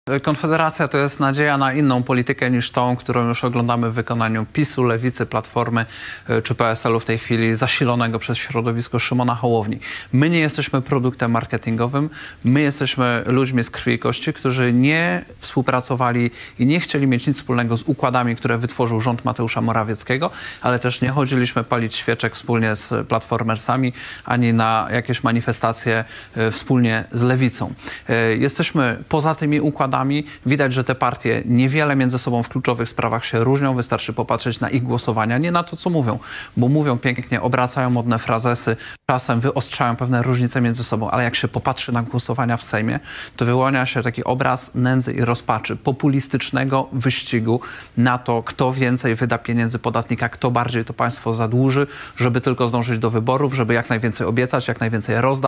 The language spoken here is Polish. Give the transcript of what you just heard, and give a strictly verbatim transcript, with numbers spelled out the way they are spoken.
Konfederacja to jest nadzieja na inną politykę niż tą, którą już oglądamy w wykonaniu PiSu, Lewicy, Platformy czy P S L-u w tej chwili zasilonego przez środowisko Szymona Hołowni. My nie jesteśmy produktem marketingowym, my jesteśmy ludźmi z krwi i kości, którzy nie współpracowali i nie chcieli mieć nic wspólnego z układami, które wytworzył rząd Mateusza Morawieckiego, ale też nie chodziliśmy palić świeczek wspólnie z platformersami, ani na jakieś manifestacje wspólnie z Lewicą. Jesteśmy poza tymi układami. Widać, że te partie niewiele między sobą w kluczowych sprawach się różnią. Wystarczy popatrzeć na ich głosowania, nie na to, co mówią, bo mówią pięknie, obracają modne frazesy, czasem wyostrzają pewne różnice między sobą, ale jak się popatrzy na głosowania w Sejmie, to wyłania się taki obraz nędzy i rozpaczy, populistycznego wyścigu na to, kto więcej wyda pieniędzy podatnika, kto bardziej to państwo zadłuży, żeby tylko zdążyć do wyborów, żeby jak najwięcej obiecać, jak najwięcej rozdać.